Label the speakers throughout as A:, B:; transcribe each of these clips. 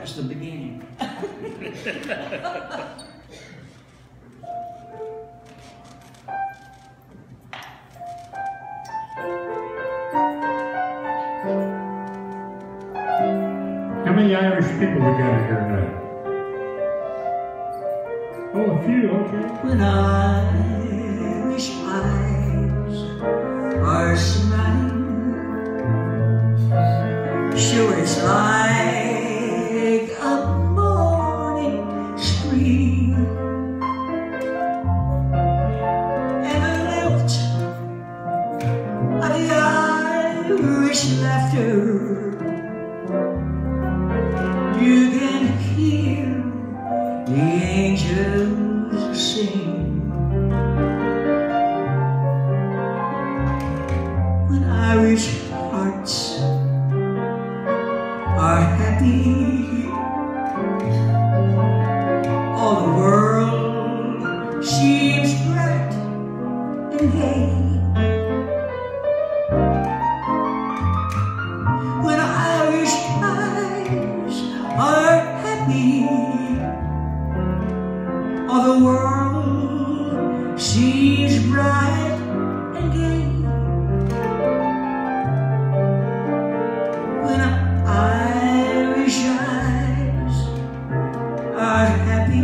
A: just the beginning.
B: How many Irish people we got here tonight? Oh, a few, okay.
A: When Irish eyes are smiling, sure it's like a morning spring, and the lilt of the Irish laughter, you can hear the angels sing. When Irish hearts are happy, all the world seems bright and gay. When Irish eyes are happy, all the world seems bright and gay. When Irish eyes are happy,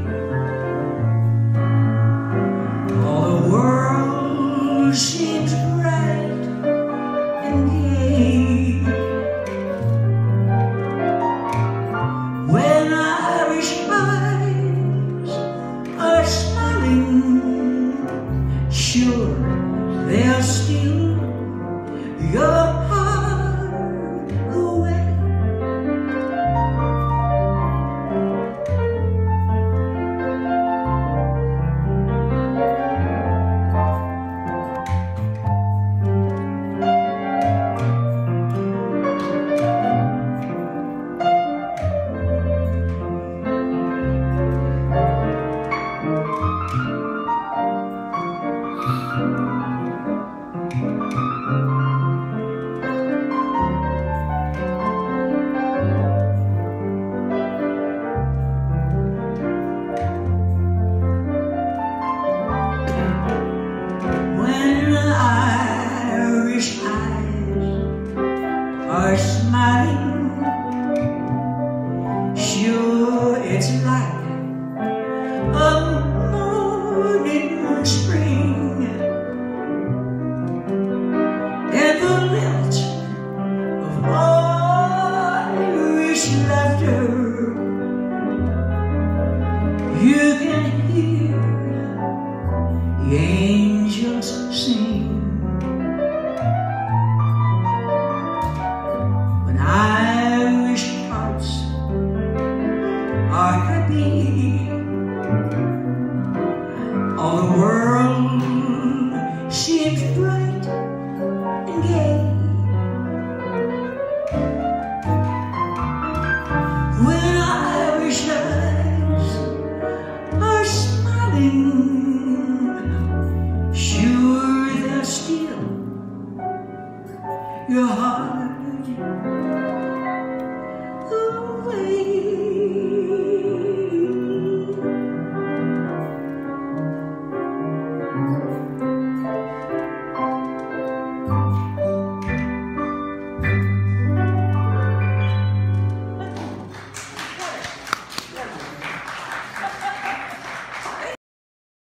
A: all the world seems bright and gay. When Irish eyes are smiling, sure they'll steal your heart away. When Irish eyes are smiling, sure it's like a morning spring, and the lilt of Irish laughter, you can hear the angels sing. When Irish hearts are happy,